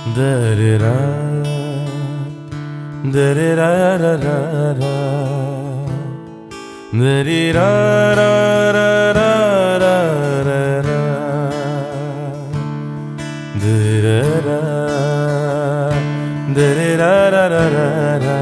Da-da-da, da-da-da-da-da-da, da-da-da-da-da-da-da, da-da-da, da-da-da-da-da-da,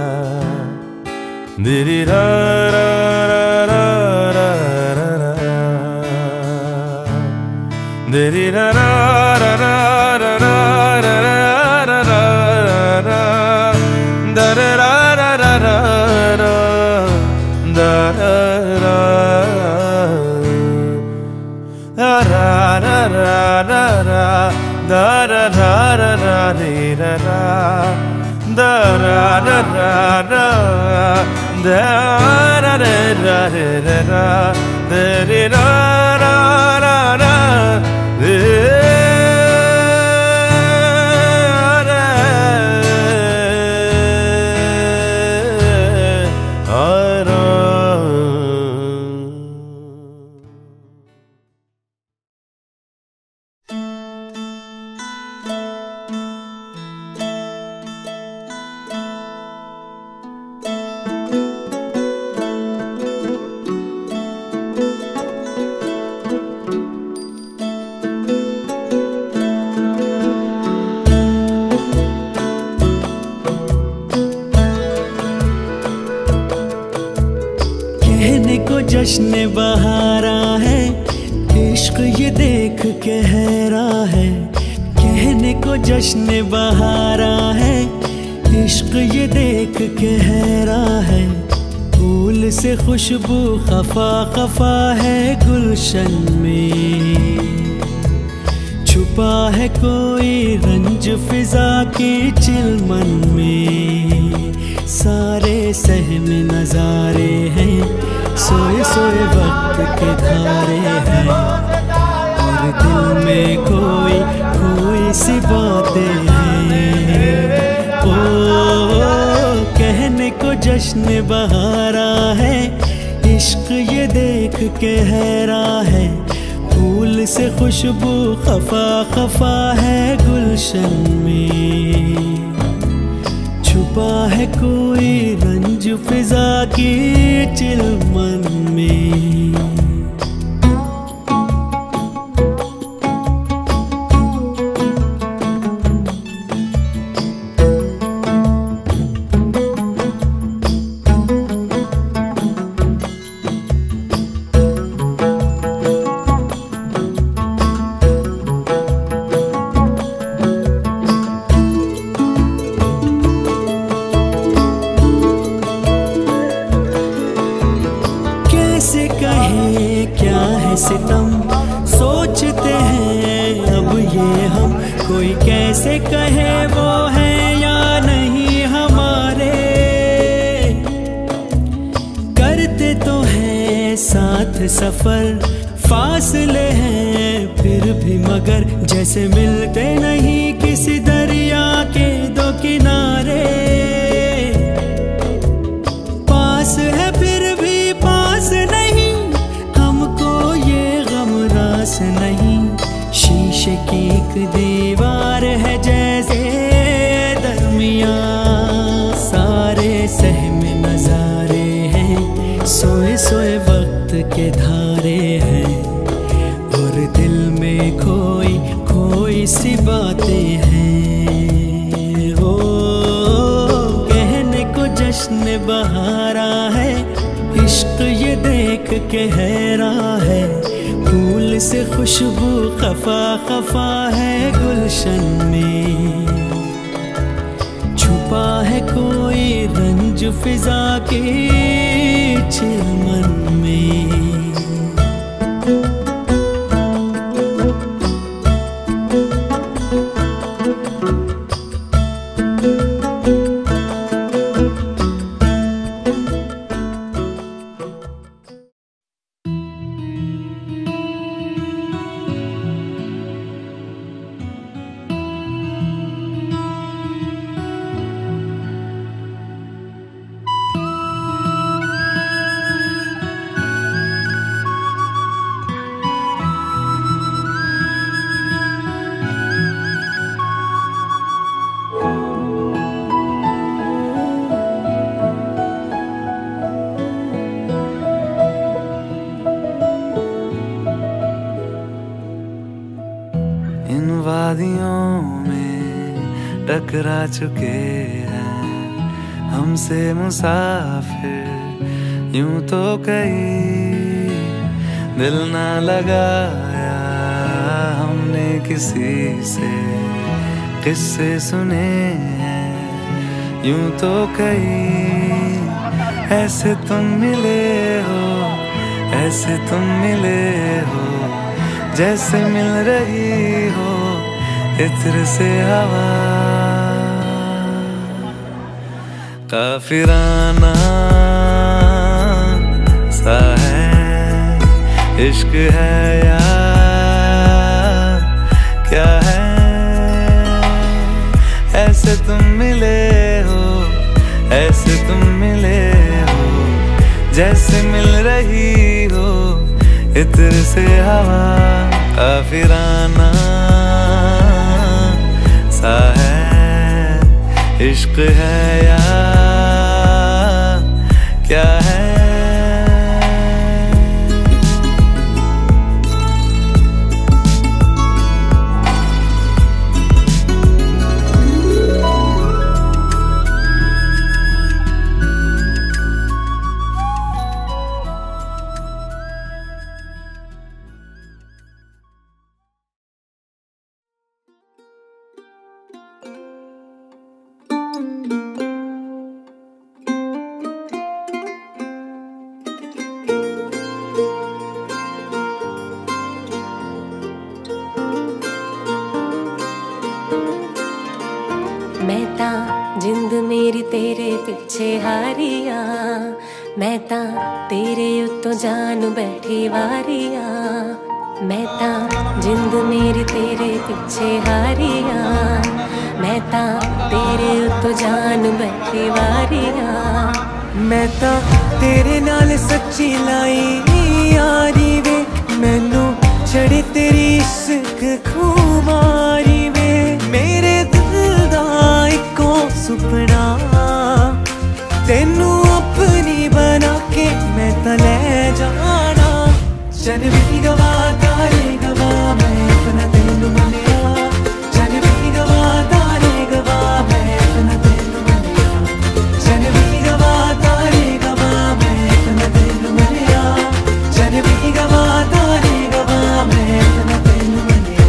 जश्न बहारा है, इश्क ये देख के हैरा है। कहने को जश्न बहारा है, इश्क ये देख के हैरा है। फूल से खुशबू खफा खफा है गुलशन में, छुपा है कोई रंज फिजा की चिलमन में। सारे सहम नजारे हैं, सोए सोए वक्त के धारे हैं, और दिल में कोई कोई सी बातें हैं। ओ कहने को जश्न बहारा है, इश्क ये देख के हैरा है। फूल से खुशबू खफा खफा है गुलशन में, छुपा है कोई रंज फिजा की चिलमन में। सितम सोचते हैं अब ये हम, कोई कैसे कहे वो है या नहीं हमारे। करते तो हैं साथ सफर, फासले हैं फिर भी मगर जैसे मिलते नहीं किसी दरिया के दो किनारे। पास है फिर भी पास नहीं, हमको ये गम रास नहीं। शीशे की एक दीवार है जैसे दरमियां, सारे सहम नजारे हैं, सोए सोए वक्त के धारे हैं, और दिल में खोई खोई सी बातें हैं। हो कहने को जश्न बहारा है, इश्क ये देख के हैरा है। फूल से खुशबू खफा खफा है गुलशन में, छुपा है कोई रंज फिजा के चिलमन में। इन वादियों में टकरा चुके हैं हमसे मुसाफिर यूं तो कहीं दिल ना लगाया हमने किसी से किस्से सुने हैं यूं तो कहीं ऐसे तुम मिले हो ऐसे तुम मिले हो जैसे मिल रही हो इत्र से हवा काफिराना सा है इश्क है या क्या है ऐसे तुम मिले हो ऐसे तुम मिले हो जैसे मिल रही हो इत्र से हवा काफिराना सा है इश्क है या क्या है मैं ता जिंद मेरी तेरे पिछे हारिया मैं ता तेरे उत्तों जान बैठी वारिया मैं ता जिंद मेरी तेरे पिछे हारिया मैं ता तेरे उत्तों जान बैठी वारिया मैं ता तेरे नाल सच्ची लाई यारी वे मैनू चढ़ी तेरी इश्क खुमारी वे मेरे सुपना तेनू अपनी बना के मैं तले जाना जन भी गवा तारे गवा मैं अपना तेनू मनिया जन भी गवा तारे गवा मैं अपना तेनू मनिया जन भी गवा तारे गवा मैं अपना तेनू मनिया जन भी गवा तारे गवा मैं अपना तेनू मनिया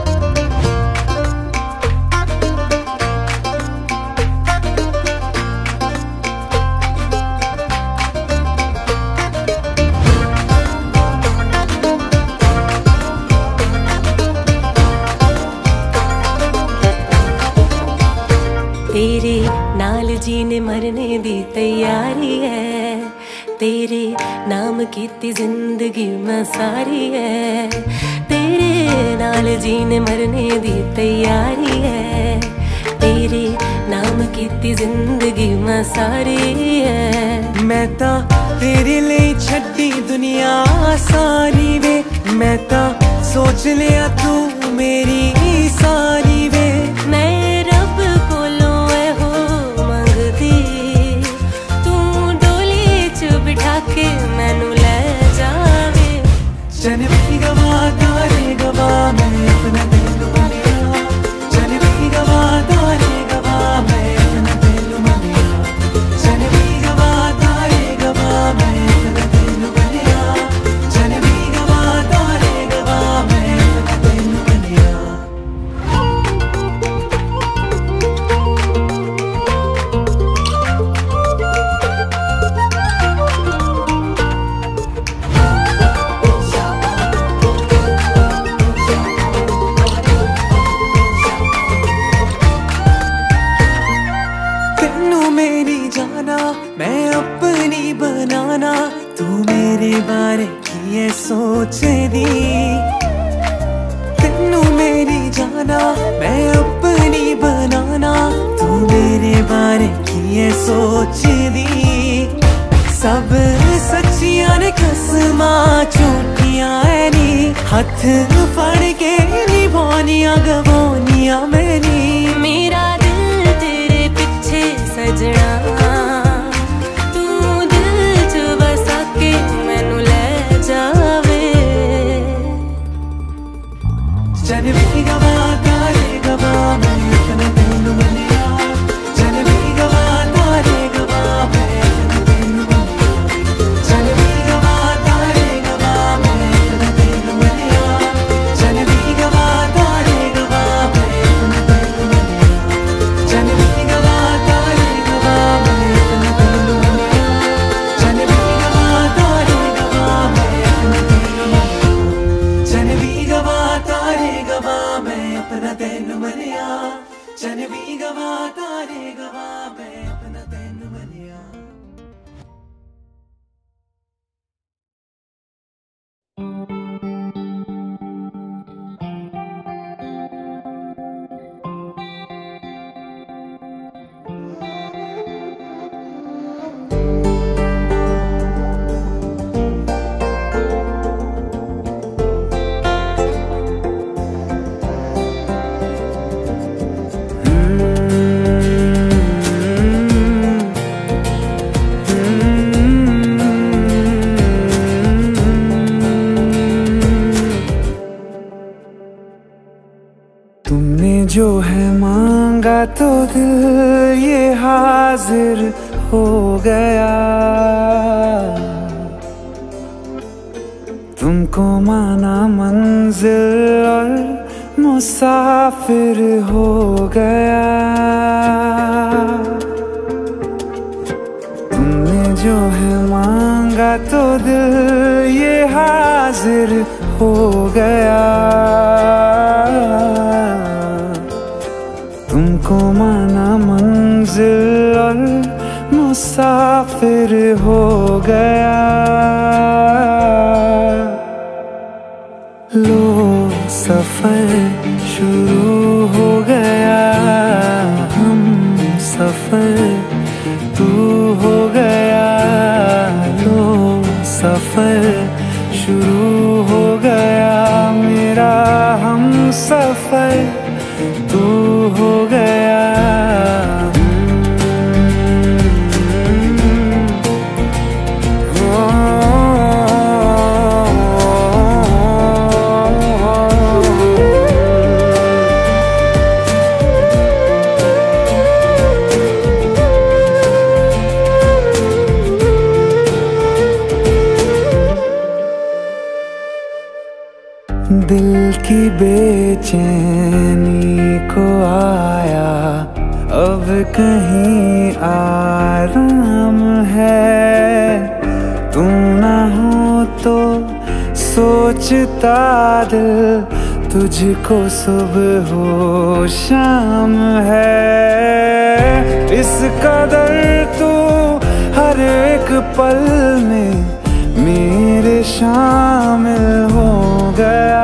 तेरे नाल जीने मरने दी तैयारी है तेरे नाम कीती जिंदगी मैं सारी है तेरे नाल जीने मरने दी तैयारी है तेरे नाम कीती जिंदगी मैं सारी है मैं ता तेरे लिए छड्डी दुनिया सारी वे मैं ता सोच लिया तू मेरी सारी वे मैं रब कोलों हो मंगदी तू डोली च बिठा के मैनू ले जावे जन भी गवा तारे गवा मैं अपना तेनू मनिया जन भी गवा तारे गवा मैं अपना तेनू मनिया जन भी गवा तारे गवा मैं अपना तेनू मनिया जन भी गवा तारे गवा मैं अपना तेनू मनिया मेरी जाना मैं अपनी बनाना तू मेरे बारे की है सोच दी तेनू मेरी जाना मैं अपनी बनाना तू मेरे बारे की है सोच दी सब सच्चियां ने कसमा झूठियां है नी हथ फड़ के निभानियां गवानियां मेरी मेरा दिल तेरे पीछे सजना तू दिल च बसा के मैनू ले जावे जनवी गवा तारे गवा मैं अपना तेनू मनिया जनवी गवा तारे गवा मैं अपना तेनू मनिया जनवी गवा तारे गवा मैं अपना तेनू मनिया जनवी गवा तारे गवा मैं अपना तेनू मनिया जनवी गवा तारे गवा मैं अपना तेनू मनिया जनवी गवा तारे गवा मैं अपना तेनू मनिया जनवी गवा तारे गवा मैं अपना तेनू मनिया जनवी गवा तारे गवा मैं अपना तेनू मनिया तुमने जो है मांगा तो दिल ये हाजिर हो गया तुमको माना मंजिल और मुसाफिर हो गया तुमने जो है मांगा तो दिल ये हाजिर हो गया तुमको माना मंजिल और मुसाफिर हो गया लो सफर शुरू हो गया हम सफर तू हो गया लो सफर शुरू हो गया मेरा हम सफर तू हो गया दिल की बेचैनी को आया अब कहीं आराम है तू ना हो तो सोचता दिल तुझको सुबह हो शाम है इस कदर तू हर एक पल में मेरे शामिल हो गया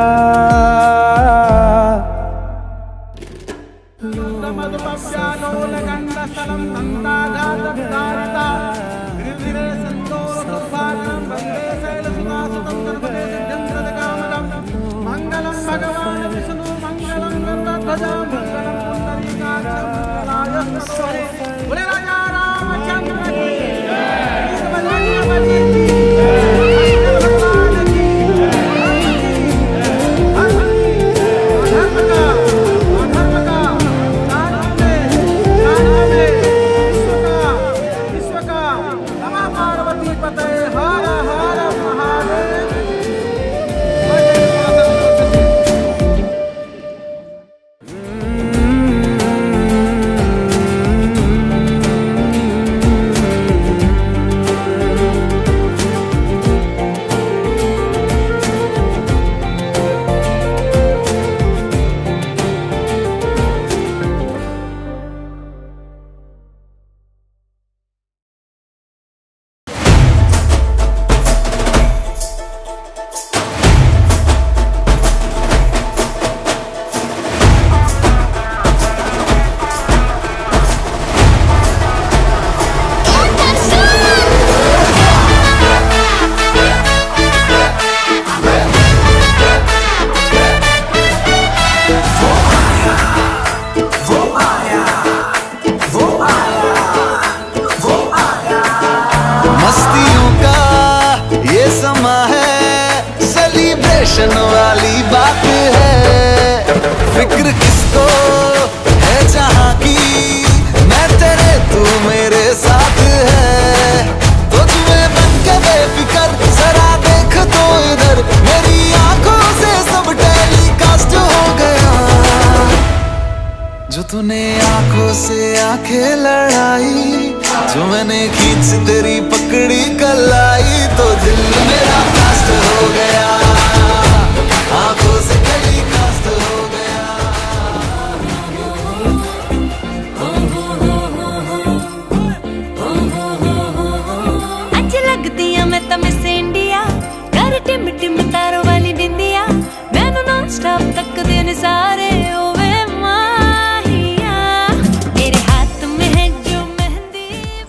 मंगलम भगवान विष्णु मंगलम गरुड़ध्वज मंगलम पुंडरीकाक्षं मंगलाय बोले राजा रामचंद्र की तूने आंखों से आंखें लड़ाई, जो मैंने खींच तेरी पकड़ी कलाई, तो दिल मेरा कास्ट हो गया, आंखों से कली कास्ट हो गया। अच्छी लगती है मैं तो मिस इंडिया, कर टिम टिम तारों वाली बिंदिया, मैनू नॉन स्टॉप तक दिन सारे ओवे माहिया, तेरे हाथ में है जो मेहंदी।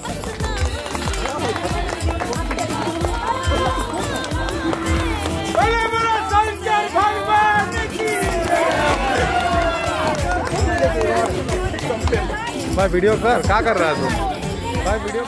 भाई वीडियो कर, क्या कर रहा है तू? भाई वीडियो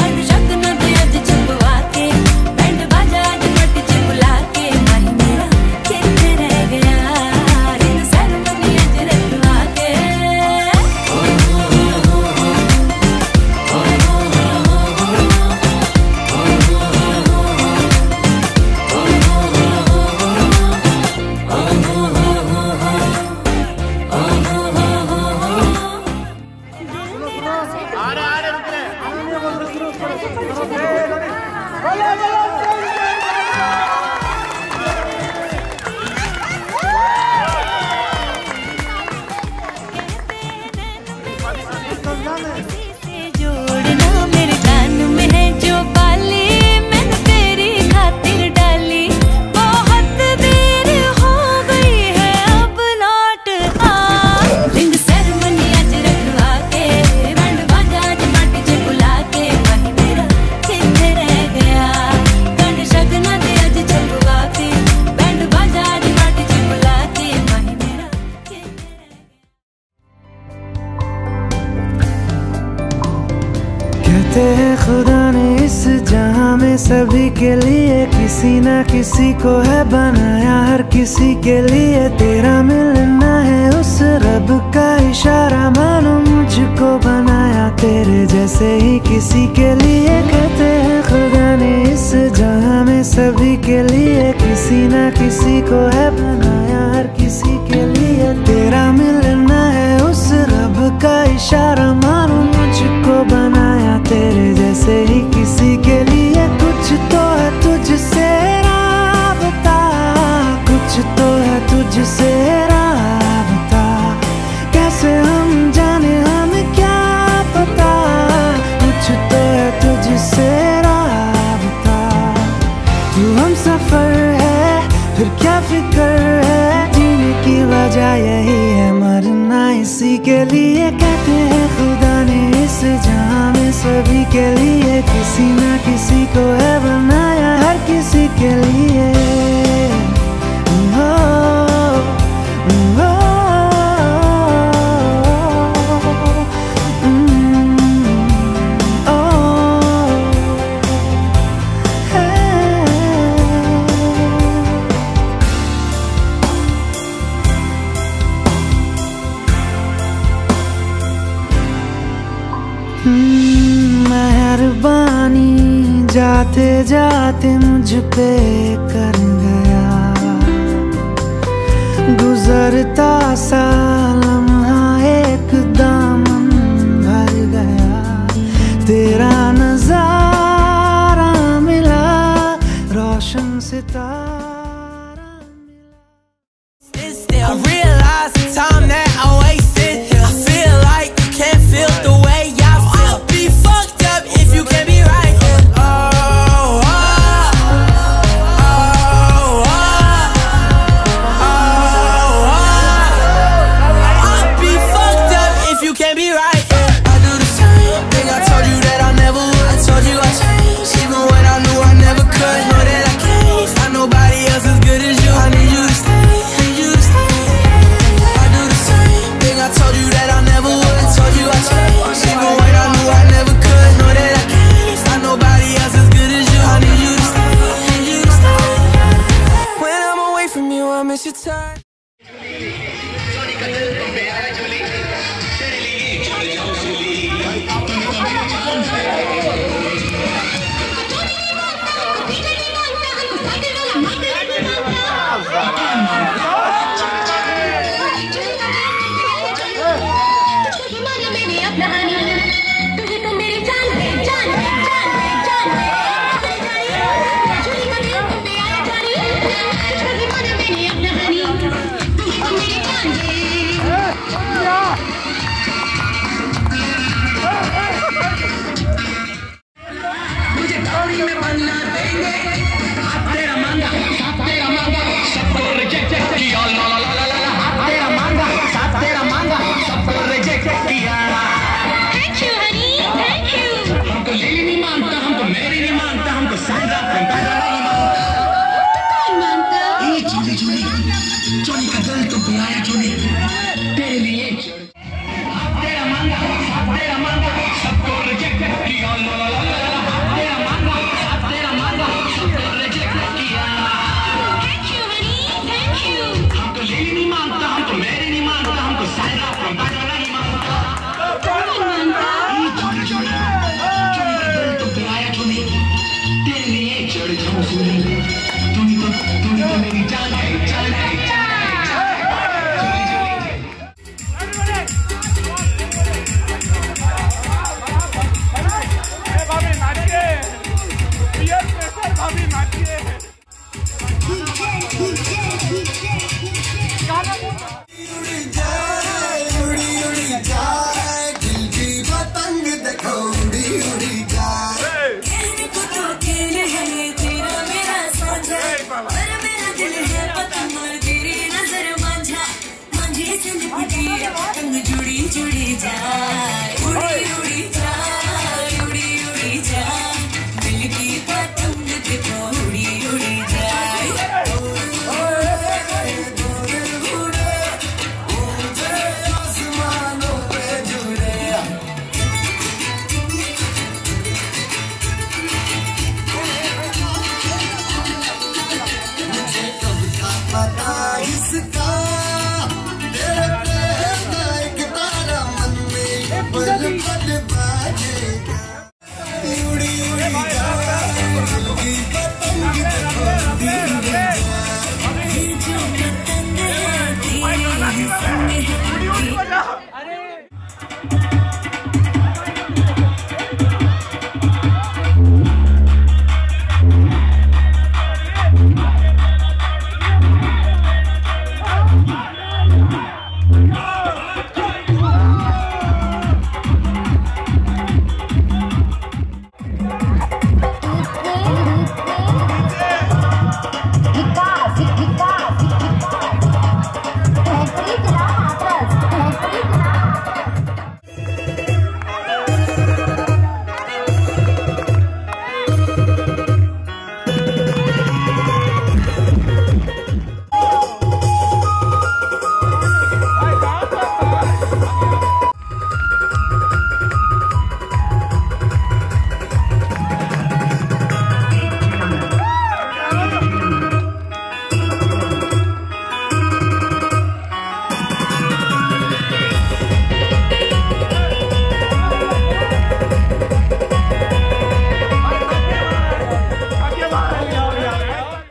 खुदा ने इस जहां में सभी के लिए किसी ना किसी को है बनाया, हर किसी के लिए तेरा मिलना है उस रब का इशारा, मानो मुझको बनाया तेरे जैसे ही किसी के लिए। कहते हैं खुदा ने इस जहां में सभी के लिए किसी ना किसी को है बनाया, हर किसी के लिए तेरा मिलना है उस रब का इशारा, मानो मुझको बनाया तेरे जैसे ही किसी के लिए। कुछ तो है तुझसे राबता, कुछ तो है तुझसे राबता, कैसे हम जाने हमें क्या पता, कुछ तो है तुझसे राबता। तू हम सफर है फिर क्या फिक्र है, जीने की वजह यही है मरना इसी के लिए। कहते हैं खुदा ने इस जहां में सभी के लिए किसी ना किसी को है बनाया, हर किसी के लिए। मेहरबानी जाते जाते मुझ पे कर गया, गुजरता सा लम्हा एक दामन भर गया, तेरा नजारा मिला रोशन सितारा मिला। I realize the time that I wasted, I feel like you can't feel the way I feel. I'll be fucked up if you can't be right. Oh, oh, oh, oh, oh, oh. I'll be fucked up if you can't be right. I do the same thing I told you that I never would. I told you I changed, even when I knew I never could. Know that I can't find nobody else as good as you. I need you to stay, need you to stay. I do the same thing I told you that I never would. I told you I changed, even when I knew I never could. Know that I can't find nobody else as good as you. I need you to stay, need you to stay. When I'm away from you, I miss your touch.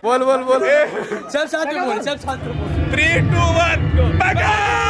बोल बोल बोल सब साथ में बोल, सब साथ में बोल। 3 2 1 go